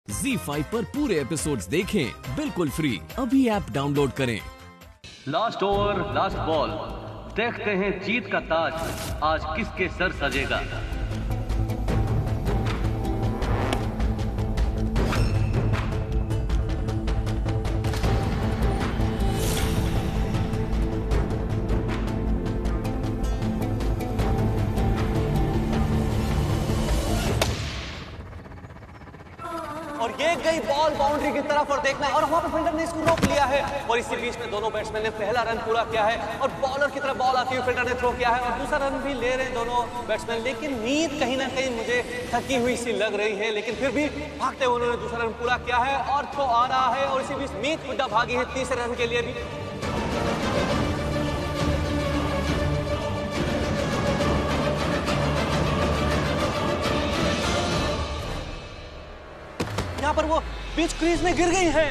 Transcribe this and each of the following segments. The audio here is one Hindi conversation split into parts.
ZEE5 पर पूरे एपिसोड्स देखें बिल्कुल फ्री। अभी ऐप डाउनलोड करें। लास्ट ओवर लास्ट बॉल, देखते हैं जीत का ताज आज किसके सर सजेगा। और ये गई बॉल बाउंड्री की तरफ और देखना, और वहां पर फील्डर ने इसको रोक लिया है और इसी बीच में दोनों बैट्समैन ने पहला रन पूरा किया है और बॉलर की तरफ बॉल आती हुई फील्डर ने थ्रो किया है और दूसरा रन भी ले रहे हैं दोनों बैट्समैन। लेकिन मीत कहीं ना कहीं मुझे थकी हुई सी लग रही है, लेकिन फिर भी भागते हुए उन्होंने दूसरा रन पूरा किया है और थ्रो आ रहा है और इसी बीच मीत खुड्डा भागी है तीसरे रन के लिए भी। यहाँ पर वो बीच क्रीज में गिर गई है।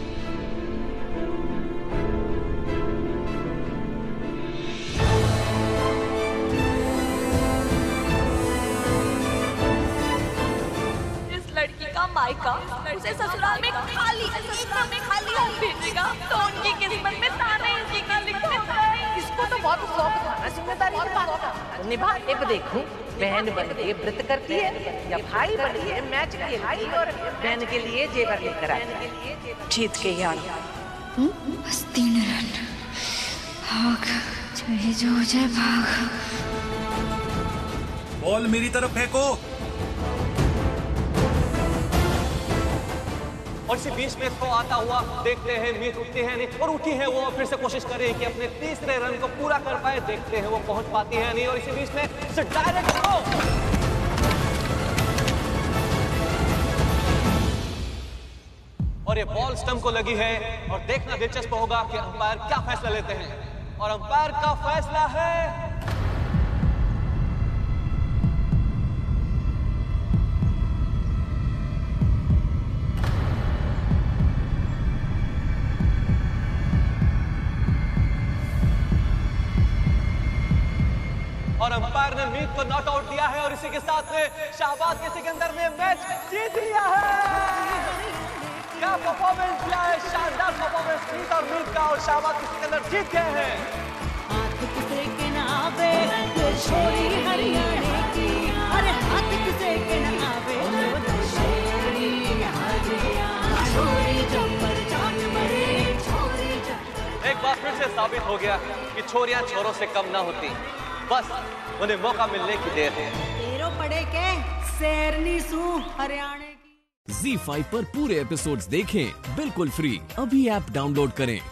इस लड़की का मायका उसे ससुराल में खाली हाथ भेजेगा तो उनकी किस्मत में ताना इसी का लिखने था। इसको तो बहुत शौक था ना जिम्मेदारी निभा। अब देखूं बहन बन के व्रत करती है या भाई बन के मैच के भाई और बहन के लिए जेवर लेकर आए। जीत के यार बस 3 रन, भाग चाहे जो हो जाए भाग। बॉल मेरी तरफ फेंको। और इसी बीच में थ्रो आता हुआ देखते हैं मीत उठती है नहीं, और उठी है वो फिर से कोशिश कर रही है कि अपने तीसरे रन को पूरा कर पाए। देखते हैं वो पहुंच पाती है नहीं, और इसी बीच में डायरेक्ट थ्रो। और ये बॉल स्टंप को लगी है और देखना दिलचस्प होगा कि अंपायर क्या फैसला लेते हैं। और अंपायर का फैसला है और अंपायर ने मीत को नॉट आउट दिया है और इसी के साथ में शाहबाज के सिकंदर में मैच जीत लिया है। क्या परफॉर्मेंस किया है, शानदार परफॉर्मेंस मीत और मीत का, और शाहबाज के सिकंदर जीत गए हैं। हाथ किसे के नावे छोरी हरियाणा की, अरे हाथ किसे के नावे छोरी हरियाणा छोरी जबर जान मरे छोरी जबर। एक बार फिर से साबित हो गया कि छोरियां छोरों से कम ना होती, बस उन्हें मौका मिलने की देर है। तेरो पड़े के शेरनी सू हरियाणा की। ZEE5 पर पूरे एपिसोड्स देखें बिल्कुल फ्री। अभी ऐप डाउनलोड करें।